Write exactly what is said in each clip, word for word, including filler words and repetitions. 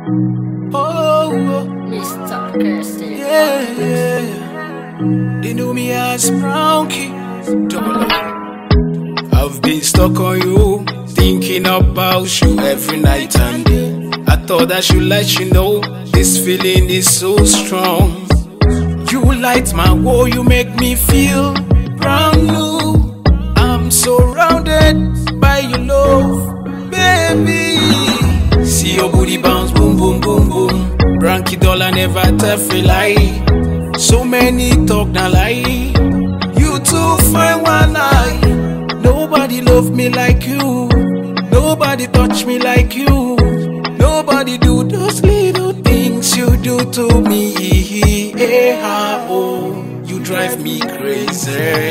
Oh, Mister Kirsty. yeah, yeah. They know me as Brownkie. Double up. I've been stuck on you, thinking about you every night and day. I thought I should let you know this feeling is so strong. You light my world, you make me feel brand new. I'm surrounded by your love, baby. See your booty bounce, boom, boom, boom, boom. Brownkie dollar never tell free lie. So many talk na lie. You too fine one eye. Nobody love me like you. Nobody touch me like you. Nobody do those little things you do to me. Hey, ah, oh, you drive me crazy.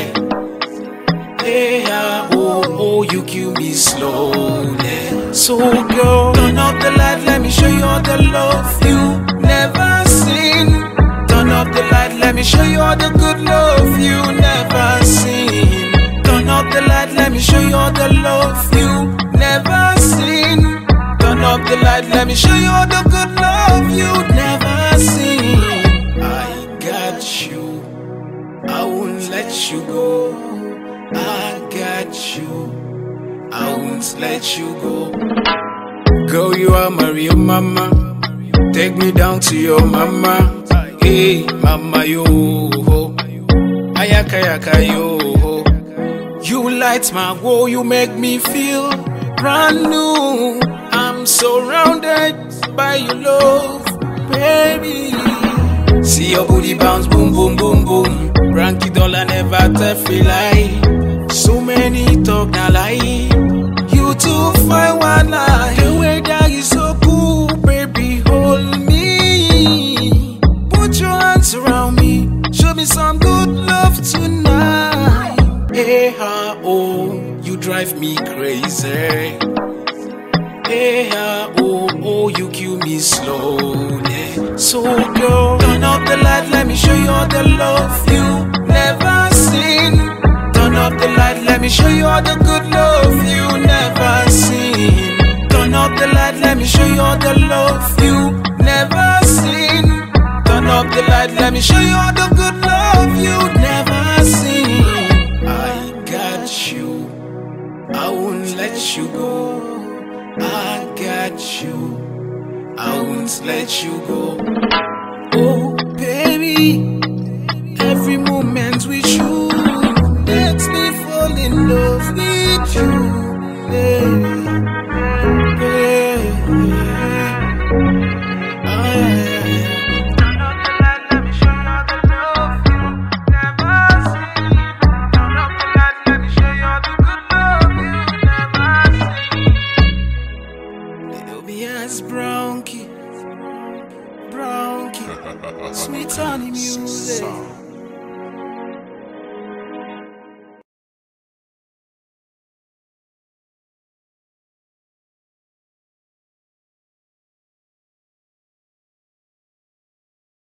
Hey, ah, oh, oh, you kill me slowly. So girl, turn up the light, let me show you all the love you never seen. Turn up the light, let me show you all the good love you never seen. Turn up the light, let me show you all the love you never seen. Turn up the light, let me show you all the good love you never seen. I got you, I won't let you go. I got you, I won't let you go. Girl, you are my real mama. Take me down to your mama. Hey, mama, yo, ayaka, yaka, yo. You light my world, you make me feel brand new. I'm surrounded by your love, baby. See your booty bounce, boom, boom, boom, boom. Brownkie dollar never tell free lie. So many talk na lie. You too fine one lie. The way that is so cool, baby, hold me. Put your hands around me, show me some good love tonight. Hey, ah, oh, you drive me crazy. Hey, ah, oh, oh, you kill me slowly. So girl, turn up the light, let me show you all the love you never seen. Turn up the light, let me show you all the good love you never seen. Turn up the light, let me show you all the love you never seen. Turn up the light, let me show you all the good love you never seen. I got you, I won't let you go. I got you, I won't let you go. Oh baby, every moment with you makes me fall in love with you. Yeah, yeah, yeah. Oh, yeah, yeah. Turn up the light, let me show you all the love you never seen. Turn up the light, let me show you all the good love you never seen. They know me as Brownkie, Brownkie, sweet honey music.